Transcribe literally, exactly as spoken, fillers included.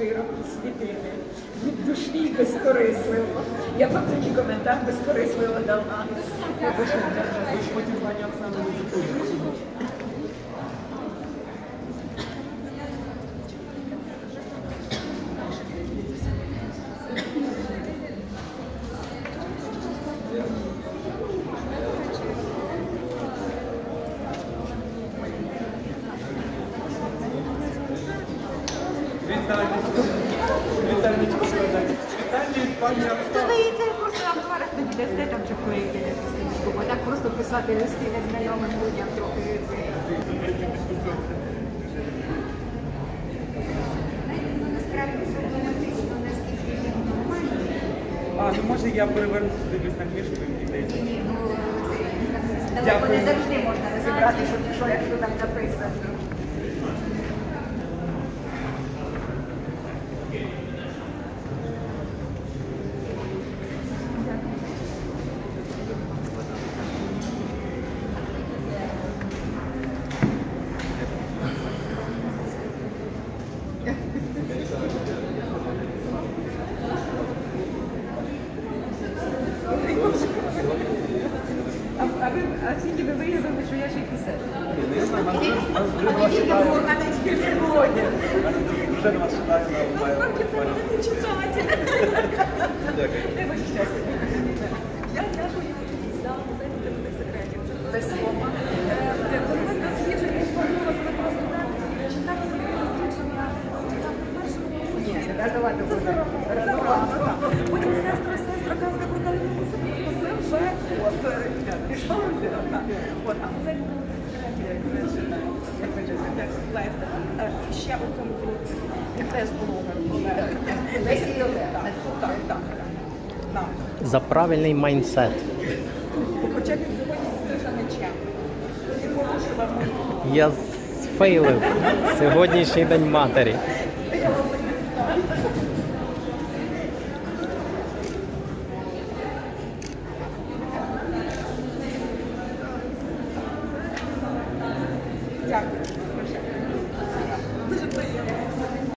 щиро присвятили, від душі безкорисливо. Я потім коментар безкорисливо дала. Ви ж потім пані Оксана не запитуєте. Віталічко, Віталій, пані Оксана. Здається, просто на товарах тоді дасте там чоколейки, бо так просто писати листи незнайомим людям трохи. А, ну може я переверну, дивлюсь на книжку і десь. Ні, ну далеко не завжди можна розібрати, що, що якщо там написано. А ви, а скільки ви виявили, що я ще й писав? А тільки було на низькій пригоді. Вже на вас читаю на Насправді це мене не читати. Не ви щастя. Я дякую за музейних секретів. Це без слова. Коли ви нас свіжі, я сподівала, коли просто читати свої дослідження, читати першого. Ні, не давайте буде. Потім сестра, сестра, казка про Калину, це вже от, пішла людина. От, а музей музейних секретів, як ви як Леся, ще у цьому групі, він теж блогер. Лесі і Олега. Так, так, так. За правильний майндсет. Хоча він сьогодні дуже нечемний. Він порушував мої. Я сфейлив сьогоднішній день матері. Дякую.